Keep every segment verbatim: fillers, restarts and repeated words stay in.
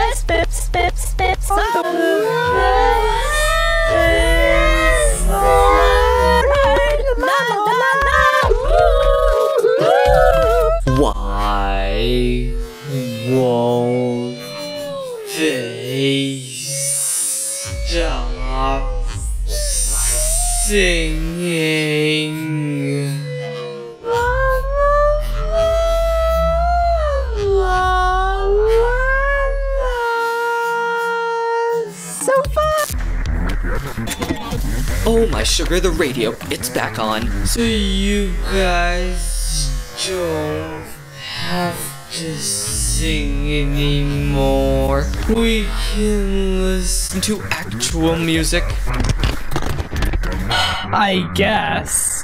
best bips, bips, bips on the Why won't they stop singing? So fun! Oh my sugar, the radio, it's back on. So you guys don't have to sing anymore. We can listen to actual music. I guess.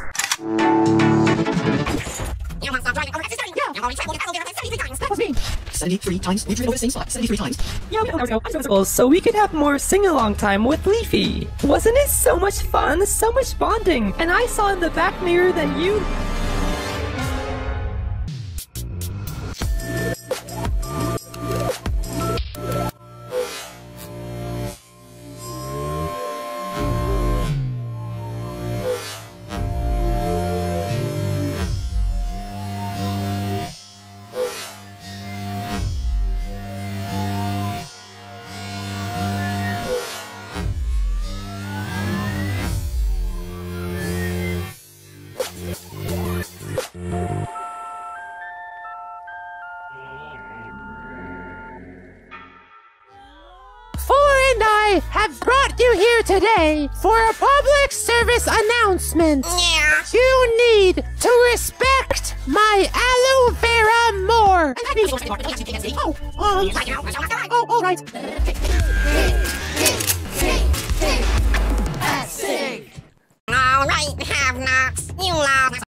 seventy-three times, we drew over the same spot, seventy-three times. Yeah, we know, I so we could have more sing-along time with Leafy. Wasn't it so much fun? So much bonding. And I saw in the back mirror that you... and I have brought you here today for a public service announcement. Yeah. You need to respect my aloe vera more. Oh, oh, oh, all right. All right, have-nots. You love